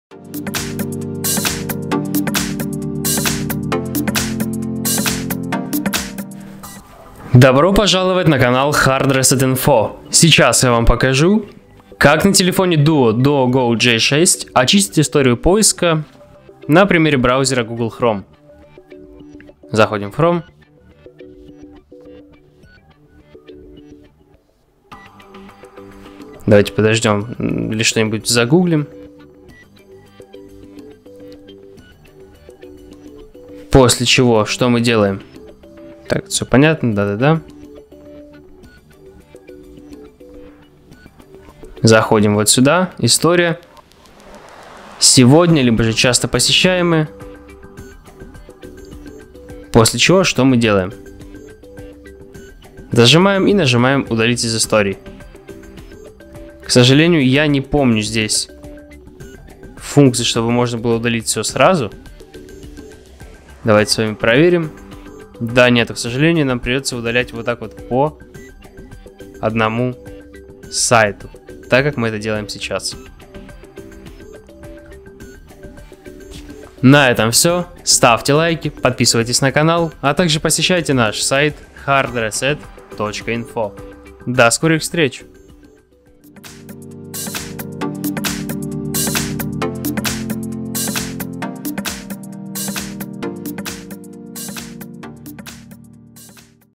Добро пожаловать на канал Hard Reset Info. Сейчас я вам покажу, как на телефоне Duo Go J6 очистить историю поиска на примере браузера Google Chrome. Заходим в Chrome. Давайте подождем или что-нибудь загуглим. После чего, что мы делаем? Так, все понятно, да-да-да. Заходим вот сюда, история. Сегодня, либо же часто посещаемые. После чего, что мы делаем? Зажимаем и нажимаем удалить из истории. К сожалению, я не помню здесь функции, чтобы можно было удалить все сразу. Давайте с вами проверим. Да, нет, к сожалению, нам придется удалять вот так вот по одному сайту, так как мы это делаем сейчас. На этом все. Ставьте лайки, подписывайтесь на канал, а также посещайте наш сайт hardreset.info. До скорых встреч!